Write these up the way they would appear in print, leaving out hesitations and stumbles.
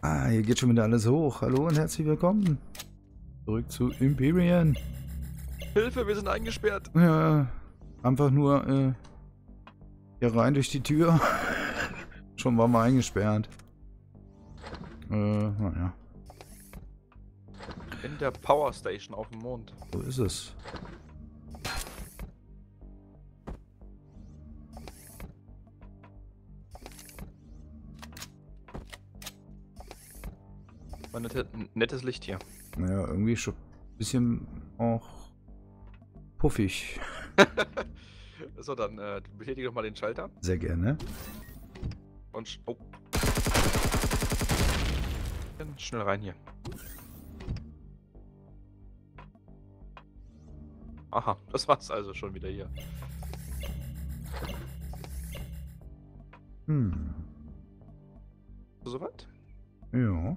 Ah, hier geht schon wieder alles hoch. Hallo und herzlich willkommen. Zurück zu Empyrean. Hilfe, wir sind eingesperrt. Ja, einfach nur hier rein durch die Tür. Schon waren wir eingesperrt. Naja. In der Power Station auf dem Mond. So ist es. War nettes Licht hier. Naja, irgendwie schon ein bisschen auch puffig. So, dann betätige doch mal den Schalter. Sehr gerne. Und oh. Dann schnell rein hier. Aha, das war's also schon wieder hier. Soweit? Ja.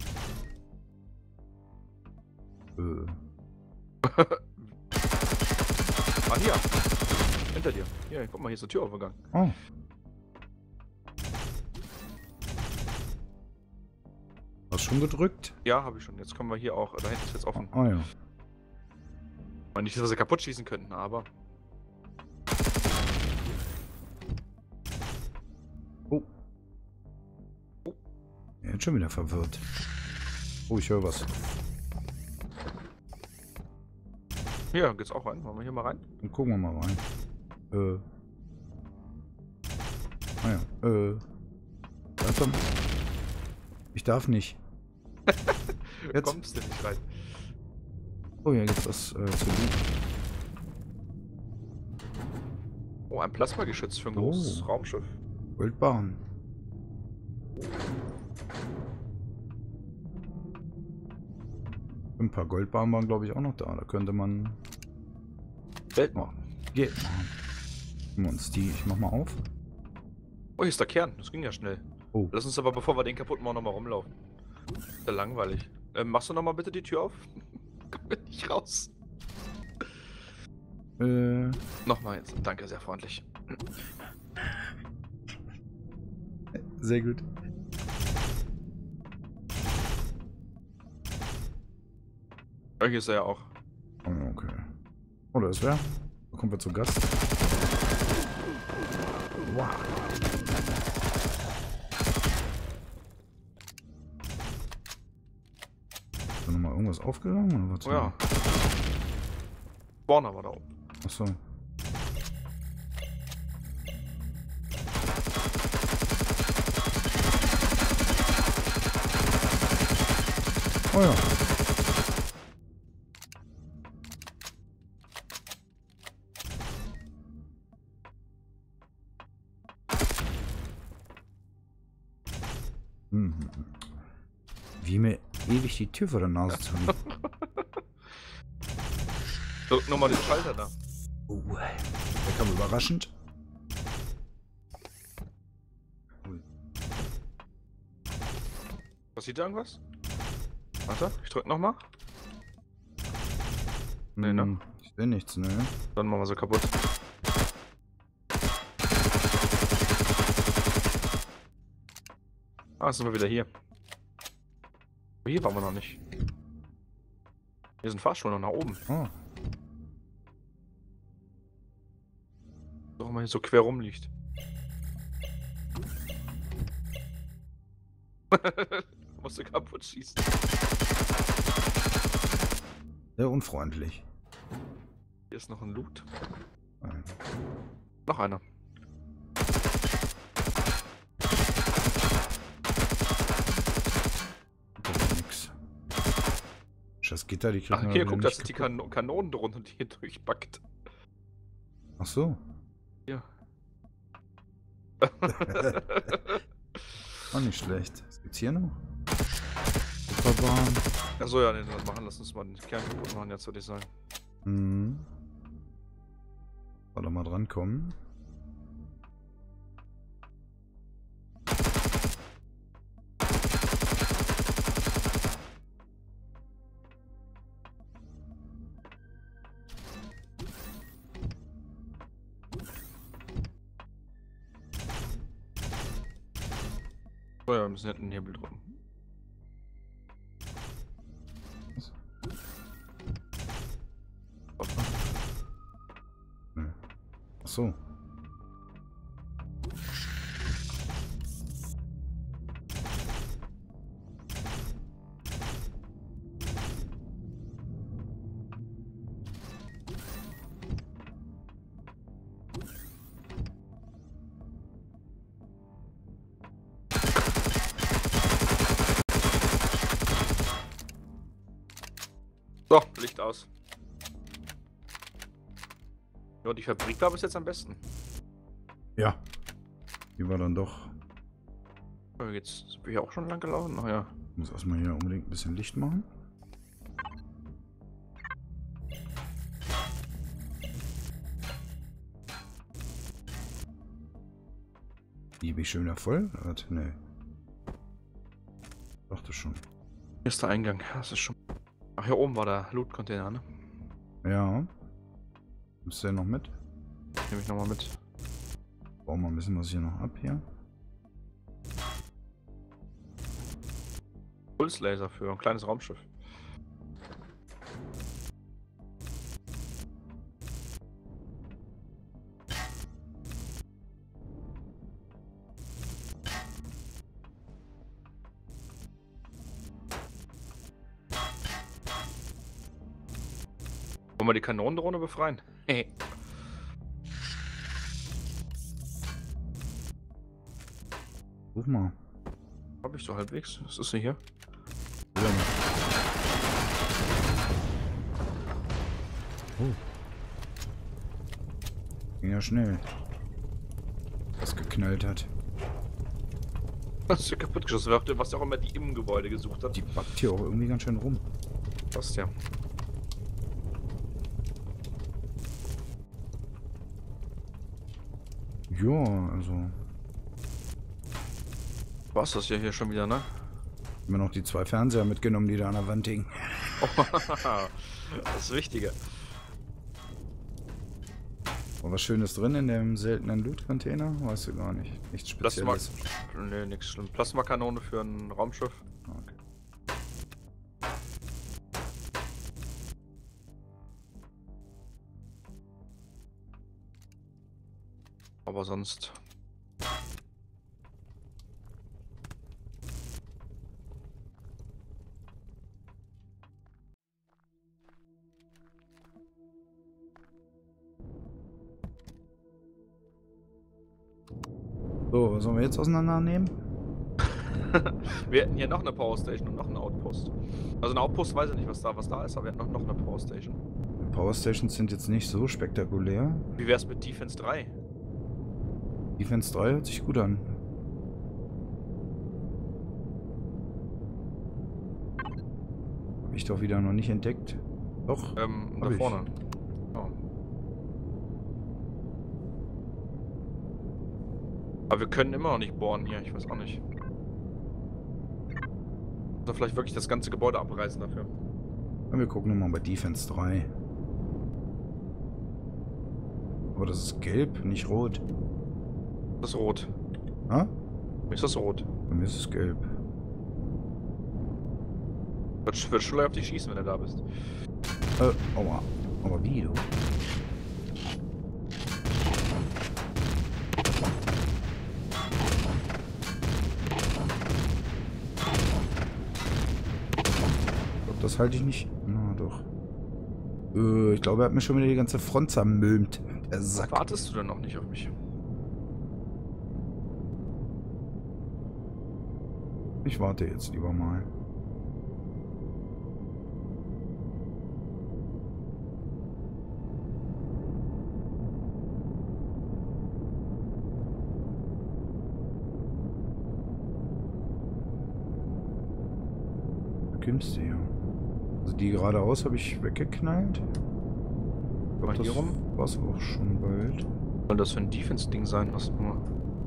Ah, hier. Hinter dir. Hier, guck mal, hier ist eine Tür aufgegangen. Oh. Hast schon gedrückt? Ja, habe ich schon. Jetzt können wir hier auch. Da hinten ist jetzt offen. Ah ja. Nicht, dass wir sie kaputt schießen könnten, aber. Oh. Jetzt schon wieder verwirrt. Oh, ich höre was. Hier geht's auch rein. Wollen wir hier mal rein? Dann gucken wir mal rein. Ah ja. Bleib doch. Ich darf nicht. Jetzt. Kommst du nicht rein? Oh, hier gibt's was zu lieben. Oh, ein Plasmageschütz für ein großes Raumschiff. Goldbarren. Ein paar Goldbarren waren, glaube ich, auch noch da. Da könnte man Geld machen. Geld machen. Gucken wir uns die. Ich mach mal auf. Oh, hier ist der Kern. Das ging ja schnell. Oh. Lass uns aber, bevor wir den kaputt machen, nochmal rumlaufen. Ist ja langweilig. Machst du nochmal bitte die Tür auf? Komm nicht raus. Nochmal jetzt. Danke, sehr freundlich. Sehr gut. Hier ist er ja auch. Oh, okay. Oh, da ist wer? Da kommen wir zu Gast. Wow. Ist da nochmal irgendwas aufgegangen? Oder was? Oh ja. Spawner war da oben. Achso. Oh ja. Wie mir ewig die Tür vor der Nase zu liegen. Drück nochmal den Schalter da. Der kam überraschend. Passiert da irgendwas? Warte, ich drück nochmal. Nee, ne? Ich sehe nichts, ne? Dann machen wir sie kaputt. Ah, jetzt sind wir wieder hier. Aber hier waren wir noch nicht. Hier sind Fahrstuhl noch nach oben. Oh. Doch mal hier so quer rumliegt. Musst du kaputt schießen. Sehr unfreundlich. Hier ist noch ein Loot. Nein. Noch einer. Nix. Das Gitter, die kriegen Ach, hier, guck, das sind die Kanonen drunter, die hier durchbackt. Ach so. Ja. Auch nicht schlecht. Was gibt's hier noch? Superbahn. Achso, ja, nee, das machen. Lass uns mal den Kern kaputt machen, jetzt würde ich sagen. Mhm. Soll da mal dran kommen. Oh ja, wir müssen hinten den Hebel drücken. so. So, Licht aus. Ja, die Fabrik war bis jetzt am besten. Ja. Die war dann doch. Jetzt sind wir hier auch schon lang gelaufen. Ach ja. Ich muss erstmal hier unbedingt ein bisschen Licht machen. Die bin ich schon wieder voll? Nee. Dachte schon. Hier ist der Eingang. Das ist schon. Ach, hier oben war der Loot-Container, ne? Ja. Ist der noch mit? Nehme ich nochmal mit. Bauen wir ein bisschen was hier noch ab hier. Pulslaser für ein kleines Raumschiff. Wollen wir die Kanonendrohne befreien? Hey. Ruf mal. Hab ich so halbwegs. Was ist denn hier? Oh. Ging ja schnell. Was geknallt hat. Das ist ja kaputt geschossen. Was auch immer die im Gebäude gesucht hat. Die backt hier auch irgendwie ganz schön rum. Passt ja. Ja, also. War's das ja hier schon wieder, ne? Immer noch die 2 Fernseher mitgenommen, die da an der Wand hingen. Das ist wichtiger. War was Schönes drin in dem seltenen Loot-Container? Weißt du gar nicht. Nichts Spezielles. Ne, nichts schlimm. Plasmakanone für ein Raumschiff. Okay. Aber sonst. So, was sollen wir jetzt auseinandernehmen? Wir hätten hier noch eine Powerstation und noch einen Outpost. Also ein Outpost weiß ich nicht, was da ist, aber wir hätten noch eine Powerstation. Die Powerstations sind jetzt nicht so spektakulär. Wie wär's mit Defense 3? Defense 3 hört sich gut an. Hab ich doch wieder noch nicht entdeckt. Doch. Da vorne. Oh. Aber wir können immer noch nicht bohren hier, ich weiß auch nicht. Oder vielleicht wirklich das ganze Gebäude abreißen dafür. Ja, wir gucken nochmal bei Defense 3. Aber das ist gelb, nicht rot. Das ist rot. Ah? Ist das rot? Bei mir ist es gelb. Wird schon auf dich schießen, wenn du da bist. Aua. Aber wie, du? Ich glaube, das halte ich nicht. Na, doch. Ich glaube, er hat mir schon wieder die ganze Front zermülmt. Der Sack. Wartest du denn noch nicht auf mich? Ich warte jetzt lieber mal. Günstig. Also die geradeaus habe ich weggeknallt. Ich glaube, Hier rum? war es auch schon bald. Soll das für ein Defense-Ding sein? Was nur?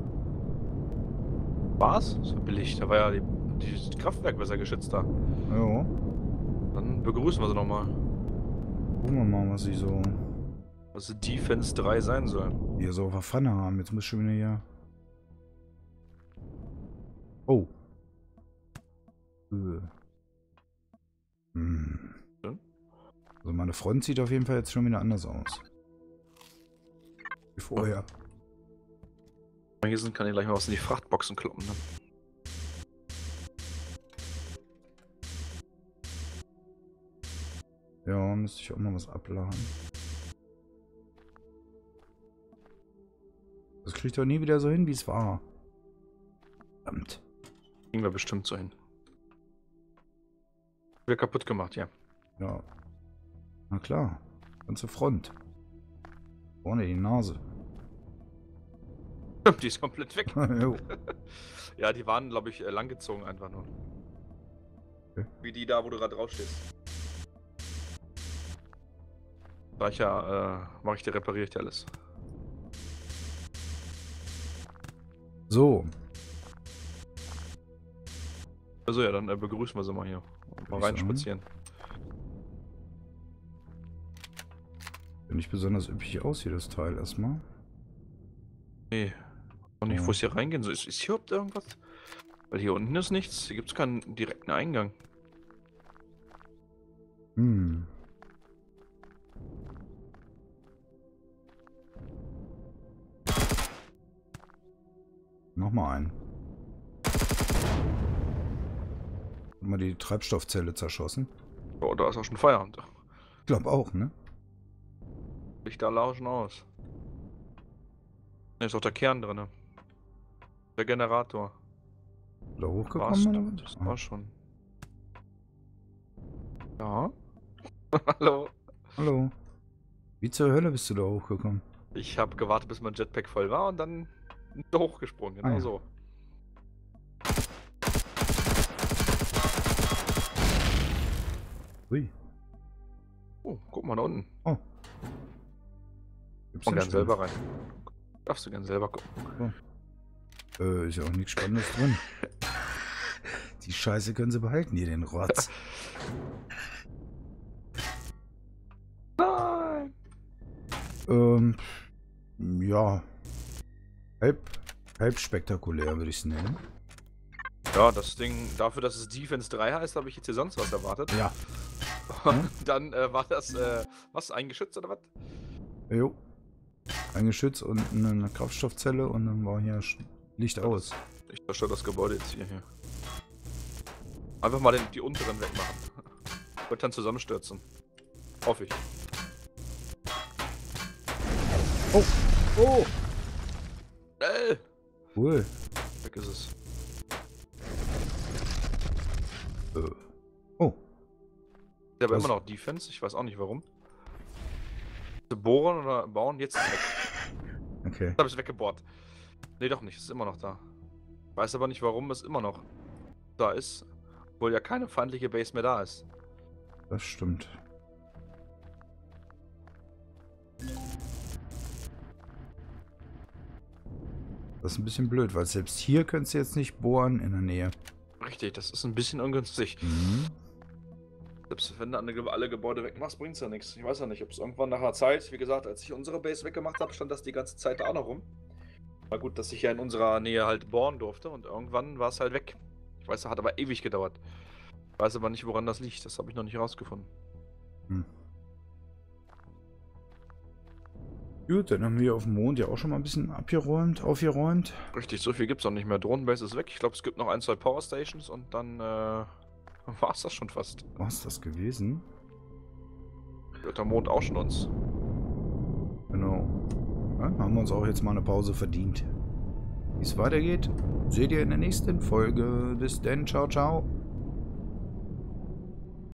War's? Das war billig. Da war ja die Kraftwerk besser geschützt da. Ja. Dann begrüßen wir sie nochmal. Gucken wir mal, was sie so Was Defense 3 sein soll. hier so auf der Pfanne haben. Jetzt muss schon wieder hier. Oh. Also meine Front sieht auf jeden Fall jetzt schon wieder anders aus. Wie vorher. Hier sind, kann ich gleich mal was in die Frachtboxen kloppen. Ne? Ja, müsste ich auch mal was abladen. Das kriegt doch nie wieder so hin, wie es war. Verdammt. Kriegen wir bestimmt so hin. Wieder kaputt gemacht, ja. Ja. Na klar. Ganze Front. Vorne die Nase. Die ist komplett weg. Jo. Ja, die waren, glaube ich, langgezogen einfach nur. Okay. Wie die da, wo du gerade drauf stehst. Sag ich ja, repariere ich dir alles. So. Also ja, dann begrüßen wir sie mal hier. Mal rein spazieren. Sieht nicht besonders üppig aus hier, das Teil erstmal. Nee. Und nicht, wo es hier reingehen soll. Ist hier überhaupt irgendwas? Weil hier unten ist nichts. Hier gibt es keinen direkten Eingang. Hm. Nochmal einen. Hat mal die Treibstoffzelle zerschossen. Oh, da ist auch schon Feierabend. Ich glaube auch, ne? Lichter lauschen aus. Da ist auch der Kern drin. Der Generator. Da hochgekommen oder was? Das war schon. Ja. Hallo. Hallo. Wie zur Hölle bist du da hochgekommen? Ich habe gewartet, bis mein Jetpack voll war und dann hochgesprungen. Genau ja. so. Ui. Oh, guck mal da unten. Oh. Gibt's Komm denn gern selber rein. Darfst du gern selber gucken. Oh. Ist ja auch nichts Spannendes drin. Die Scheiße können sie behalten, hier den Rotz. Nein! Ja. Halb spektakulär, würde ich es nennen. Ja, das Ding, dafür, dass es Defense 3 heißt, habe ich jetzt hier sonst was erwartet. Ja. Und dann war das, was, ein Geschütz oder was? Jo. Ein Geschütz und eine Kraftstoffzelle und dann war hier Licht aus. Ich zerstöre das Gebäude jetzt hier. Einfach mal die unteren wegmachen. Wird dann zusammenstürzen. Hoffe ich. Oh! Oh! Cool. Weg ist es. Oh. Der aber immer noch Defense, ich weiß auch nicht warum. Bohren oder bauen, jetzt ist es weg. Okay. Jetzt habe ich es weggebohrt. Nee, doch nicht, es ist immer noch da. Weiß aber nicht, warum es immer noch da ist, obwohl ja keine feindliche Base mehr da ist. Das stimmt. Das ist ein bisschen blöd, weil selbst hier könntest du jetzt nicht bohren in der Nähe. Richtig, das ist ein bisschen ungünstig. Mhm. Selbst wenn du alle Gebäude wegmachst, bringt es ja nichts. Ich weiß ja nicht, ob es irgendwann nach einer Zeit, wie gesagt, als ich unsere Base weggemacht habe, stand das die ganze Zeit da auch noch rum. War gut, dass ich ja in unserer Nähe halt bohren durfte und irgendwann war es halt weg. Ich weiß, das hat aber ewig gedauert. Ich weiß aber nicht, woran das liegt. Das habe ich noch nicht rausgefunden. Hm. Gut, dann haben wir auf dem Mond ja auch schon mal ein bisschen aufgeräumt. Richtig, so viel gibt es auch nicht mehr. Drohnenbase ist weg. Ich glaube, es gibt noch 1, 2 Power Stations und dann war es das schon fast. War es das gewesen? Wird der Mond auch schon uns. Genau. Ja, haben wir uns auch jetzt mal eine Pause verdient. Wie es weitergeht, seht ihr in der nächsten Folge. Bis dann, ciao, ciao.